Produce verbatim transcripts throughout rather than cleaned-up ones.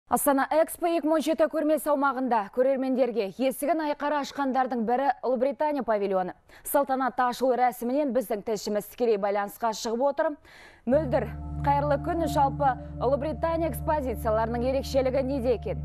Астана Экспо екі мың он жеті көрмесі аумағында көрермендерге есігін айқара ашқандардың бірі Ұлыбритания павильоны. Салтанатты ашылу рәсімінен біздің тілшіміз тікелей байланысқа шығып отыр. Мөлдір, қайырлы күн. Жалпы Ұлыбритания экспозицияларының ерекшелігі неде екен?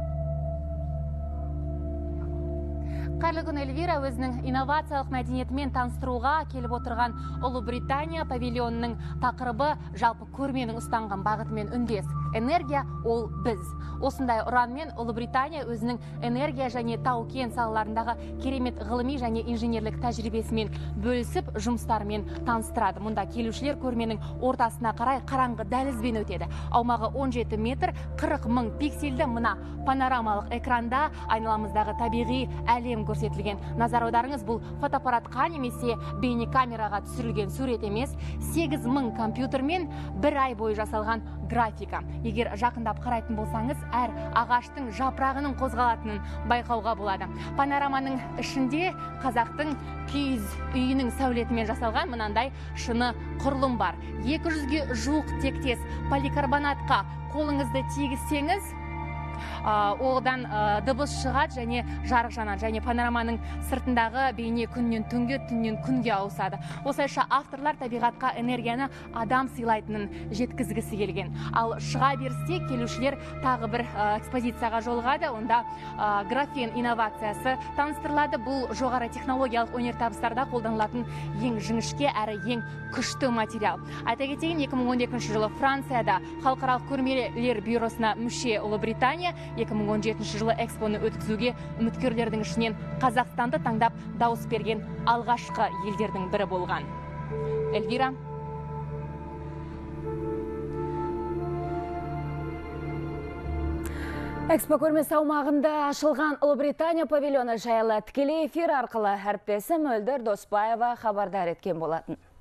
Қайырлы күн, Эльвира. Өзінің инновациялық мәдениетімен таныстыруға келіп отырған Ұлыбритания павильонының тақырыбы жалпы көрменің ұстанған бағытымен үндес. Энергия – ол біз. Осындай ұранмен Ұлыбритания өзінің энергия және тау-кен салаларындағы керемет ғылыми және инженерлік тәжірибесімен бөлісіп, жұмыстарымен таныстырады. Мұнда келушілер көрменің ортасына қарай қараңғы дәлізбен өтеді. Аумағы он жеті метр, қырық мың пиксельді мына панорамалық экранда айналамыздағы табиғи әлем көрсетілген. Назар аударыңыз, бұл фотоаппаратқа немесе бейнекамераға түсірілген сурет емес, сегіз мың компьютермен бір ай бойы жасалған графика. Егер жақындап қарайтын болсаңыз, әр ағаштың жапырағының қозғалатынын байқауға болады. Панораманың ішінде қазақтың киіз үйінің сәулетімен жасалған мынандай шыны құрылым бар. екі жүзге жуық тектес поликарбонатқа қолыңызды тигізсеңіз, одан дыбыс шығады және жарық жанады, және панораманың сыртындағы бейне күннен түнге, түннен күнге ауысады. Осылайша авторлар табиғатқа энергияны адам сыйлайтынын жеткізгісі келген. Ал шыға берісте келушілер тағы бір экспозицияға жолығады. Онда графен инновациясы таныстырылады. Бұл жоғары технологиялық өнертабыстарда қолданылатын ең жіңішке әрі ең күшті материал. Айта кетейін, екі мың он екінші жылы Францияда халықаралық көрмелер бюросына мүше Ұлыбритания екі мың он жетінші жылы экспоны өткізуге үміткерлердің ішінен Қазақстанды таңдап дауыс берген алғашқы елдердің бірі болған. Эльвира. Экспо көрмесі аумағында ашылған Ұлыбритания павильоны жайлы тікелей эфир арқылы әріптесім Мөлдір Доспаева хабардар еткен болатын.